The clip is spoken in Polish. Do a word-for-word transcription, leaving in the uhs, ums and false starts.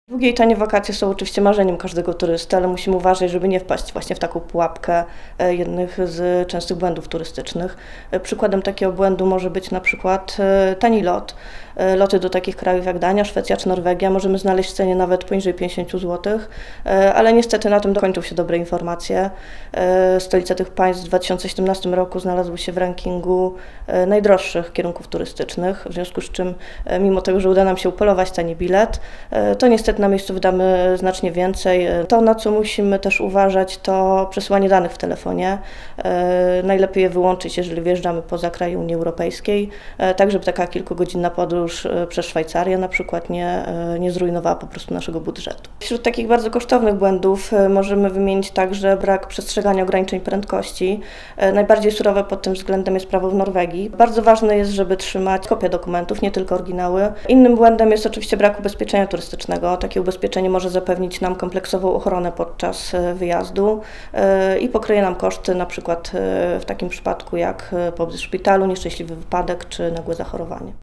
Długie i tanie wakacje są oczywiście marzeniem każdego turysty, ale musimy uważać, żeby nie wpaść właśnie w taką pułapkę jednych z częstych błędów turystycznych. Przykładem takiego błędu może być na przykład tani lot. Loty do takich krajów jak Dania, Szwecja czy Norwegia możemy znaleźć w cenie nawet poniżej pięćdziesiąt złotych, ale niestety na tym dokończą się dobre informacje. Stolice tych państw w dwa tysiące siedemnastym roku znalazły się w rankingu najdroższych kierunków turystycznych, w związku z czym mimo tego, że uda nam się upolować tani bilet, to niestety na miejscu wydamy znacznie więcej. To, na co musimy też uważać, to przesyłanie danych w telefonie. Najlepiej je wyłączyć, jeżeli wjeżdżamy poza kraje Unii Europejskiej, tak żeby taka kilkugodzinna podróż przez Szwajcarię na przykład nie, nie zrujnowała po prostu naszego budżetu. Wśród takich bardzo kosztownych błędów możemy wymienić także brak przestrzegania ograniczeń prędkości. Najbardziej surowe pod tym względem jest prawo w Norwegii. Bardzo ważne jest, żeby trzymać kopie dokumentów, nie tylko oryginały. Innym błędem jest oczywiście brak ubezpieczenia turystycznego. Takie ubezpieczenie może zapewnić nam kompleksową ochronę podczas wyjazdu i pokryje nam koszty, na przykład w takim przypadku jak pobyt w szpitalu, nieszczęśliwy wypadek czy nagłe zachorowanie.